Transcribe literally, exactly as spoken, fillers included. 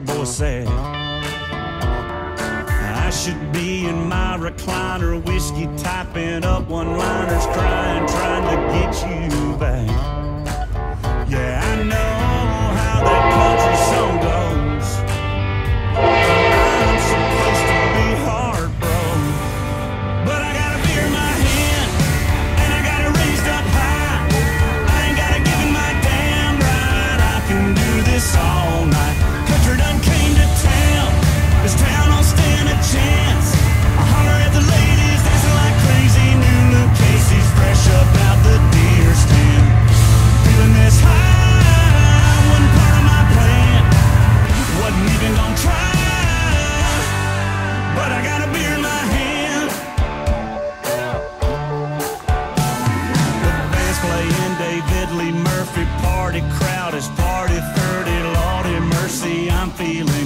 boy said. I should be in my recliner, whiskey typing up one-liners, crying, trying to get you back. Yeah, I know how that country song goes. I'm supposed to be heartbroken, but I got a beer in my hand, and I got it raised up high. I ain't gotta give it my damn right. I can do this all night. Country done came to town. This town don't stand a chance. I holler at the ladies dancing like crazy. New Luke Casey's fresh up out the deer stand. Feeling this high wasn't part of my plan. Wasn't even gonna try, but I got a beer in my hand. The band's playing David Lee Murphy. Party crowd is party thirty. Lordy mercy, I'm feeling